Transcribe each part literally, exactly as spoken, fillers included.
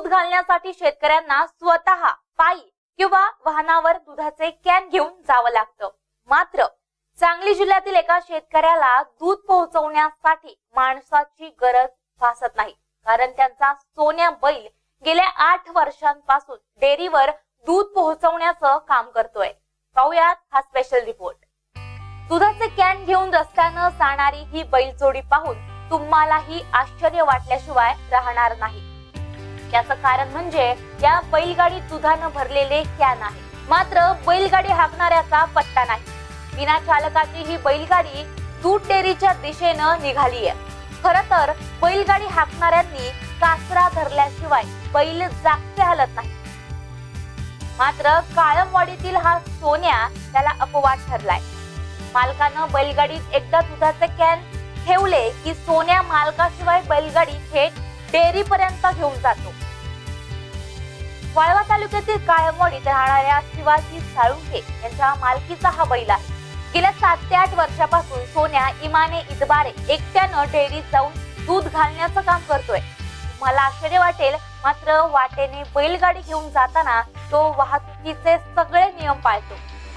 घालण्यासाठी शेतकऱ्यांना स्वतः पायी किंवा वाहनावर दुधाचे कॅन घेऊन जावं लागतं। मात्र सांगली जिल्ह्यातील एका शेतकऱ्याला दूध पोहोचवण्यासाठी माणसाची गरज भासत नाही, कारण त्यांचा सोन्या बैल गेल्या आठ वर्षांपासून डेअरीवर दूध पोहोचवण्याचं काम करतोय। पाहूयात हा स्पेशल रिपोर्ट। दुधाचे कॅन घेऊन रस्त्यानं जाणारी ही बैलजोडी पाहून तुम्हालाही आश्चर्य वाटल्याशिवाय राहणार नाही। याचं कारण म्हणजे या बैलगाडीत दुधानं भरलेले कॅन आहे, मात्र बैलगाडी हाकणाऱ्याचा पत्ता नाही। बिना चालकाची ही बैलगाडी दूध डेअरीच्या दिशेनं निघाली आहे। खरं तर बैलगाडी हाकणाऱ्यांनी कासरा धरल्याशिवाय बैल जागते हलत नाही, मात्र काळमवाडीतील हा सोन्या त्याला अपवाद ठरलाय। मालकानं बैलगाडीत एकदा दुधाचे कॅन ठेवले की सोन्या मालकाशिवाय बैलगाडी थेट डेअरी पर्यंत घेऊन जातो। वाळवा तालुक्यातील काळमवाडीत राहणाऱ्या शिवाजी साळुंखे यांच्या मालकीचा हा बैल आहे। गेल्या सात ते आठ वर्षापासून सोन्या इमाने इतबारे एकट्यानं डेअरीत जाऊन दूध घालण्याचं काम करतोय। मला आश्चर्य वाटेल, मात्र वाटेने बैलगाडी घेऊन जाताना तो वाहतुकीचे सगळे नियम पाळतो।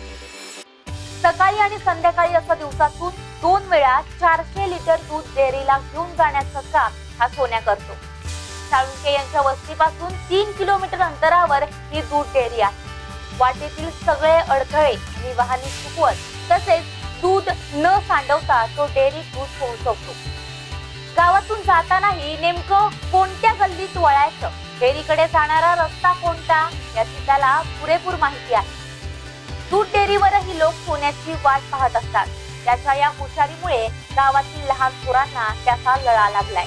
सकाळी आणि संध्याकाळी असं दिवसातून दोन वेळा चारशे लिटर दूध डेअरीला घेऊन जाण्याचं काम हा सोन्या करतो। साळुंखे यांच्या वस्तीपासून तीन किलोमीटर अंतरावर ही दूध डेअरी आहे। वाटेतील सगळे अडथळे आणि वाहने चुकवत तसेच दूध न सांडवता तो डेअरीत दूध पोहोचवतो। गावातून जातानाही नेमकं कोणत्या गल्लीत वळायचं, डेअरीकडे जाणारा रस्ता कोणता याची त्याला पुरेपूर माहिती आहे। दूध डेअरीवरही लोक सोन्याची वाट पाहत असतात। त्याच्या या हुशारीमुळे गावातील लहान पोरांना त्याचा लळा लागलाय।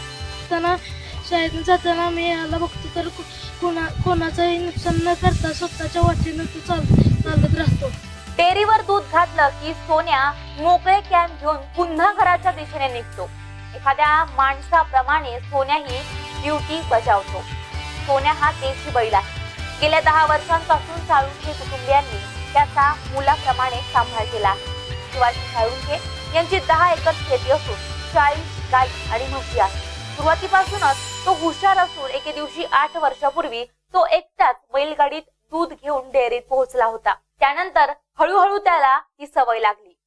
शाळेत जाताना मी याला बघतो तर कोणा कोणाचंही नुकसान न करता स्वतःच्या वाटेनं तो चाल चालत राहतो। डेअरीवर दूध घातलं की सोन्या मोकळे कॅन घेऊन पुन्हा घराच्या दिशेने निघतो। एखाद्या माणसाप्रमाणे सोन्या ही ड्युटी बजावतो। सोन्या हा देशी बैल आहे। गेल्या दहा वर्षांपासून साळुंखे कुटुंबियांनी त्याचा मुलाप्रमाणे सांभाळ केला आहे। शिवाजी साळुंखे यांची दहा एकर शेती असून चाळीस गाई आणि म्हशी आहेत। सुरुवातीपासूनच तो हुशार असून एके दिवशी आठ वर्षापूर्वी तो एकटाच बैलगाडीत दूध घेऊन डेअरीत पोहोचला होता। त्यानंतर हळूहळू त्याला ही सवय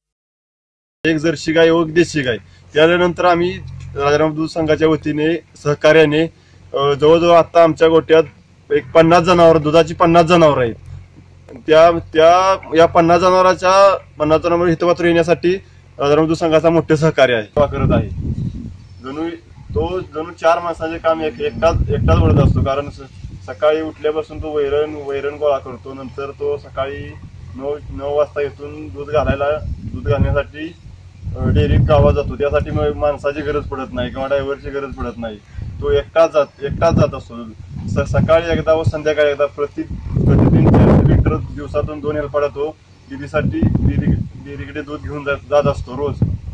लागली। एक जर्सी गाय व देशी गाय, त्यानंतर आम्ही राजाराम दूध संघाच्या वतीने सहकार्याने जवळजवळ आता आमच्या गोट्यात एक पन्नास जनावर दुधाची पन्नास जनावर आहेत। त्या त्या या पन्नास जनावरांच्या पन्नास जनावर हितपात्र येण्यासाठी राजाराम दूध संघाचा मोठे सहकार्य आहे करत आहे। जणू तो जणू चार माणसांचे काम एक एकटाच एकटाच वळत असतो, कारण सकाळी उठल्यापासून तो वैरण वैरण गोळा करतो। नंतर तो सकाळी नऊ नऊ वाजता इथून दूध घालायला दूध घालण्यासाठी डेअरीत गावात जातो। त्यासाठी माणसाची गरज पडत नाही किंवा ड्रायव्हरची गरज पडत नाही। तो एकटाच जात एकटाच जात असतो। सकाळी एकदा व संध्याकाळी एकदा प्रति प्रतिदिन चारशे लिटर दिवसातून दोन हेलपाडा तो डेअरीसाठी डेअरी डेअरीकडे दूध घेऊन जात असतो रोज।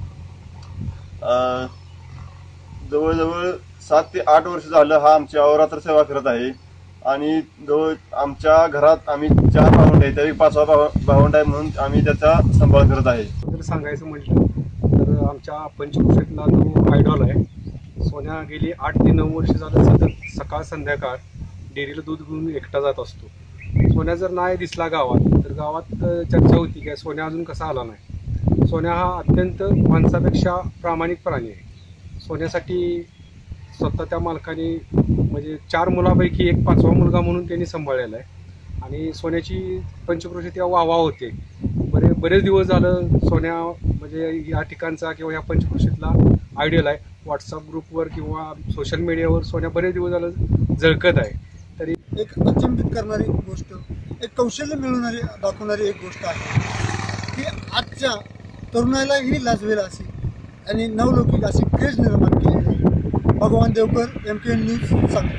जवळजवळ सात ते आठ वर्ष झालं हा आमची अहोरात्र सेवा करत आहे। आणि जवळ आमच्या घरात आम्ही चार भावंड आहे, त्यावेळी पाचवा भाव भावंड आहे म्हणून आम्ही त्याचा सांभाळ करत आहे। तर सांगायचं म्हटलं तर आमच्या पंचकृषीतला जो आयडॉल आहे सोन्या गेली आठ ते नऊ वर्ष झालं सतत सकाळ संध्याकाळ डेअरीला दूध घेऊन एकटा जात असतो। सोन्या जर नाही दिसला गावात तर गावात चर्चा होती की सोन्या अजून कसा आला नाही। सोन्या हा अत्यंत माणसापेक्षा प्रामाणिक प्राणी आहे। सोन्यासाठी स्वतः त्या मालकाने म्हणजे चार मुलापैकी एक पाचवा मुलगा म्हणून त्यांनी सांभाळलेला आहे। आणि सोन्याची पंचकृषीत वाहवा होते। बरे बरेच दिवस झालं सोन्या म्हणजे या ठिकाणचा किंवा या पंचकृषीतला आयडियल आहे। व्हॉट्सअप ग्रुपवर किंवा सोशल मीडियावर सोन्या बरेच दिवस झालं झळकत आहे। तरी एक अचंबित करणारी गोष्ट, एक कौशल्य मिळवणारी दाखवणारी एक गोष्ट आहे की आजच्या तरुणालाही लाजवेल अशी आणि नवलौकिक अशी क्रेज निर्माण केली आहे। Bhagwan Deokar, M K N news Sangli.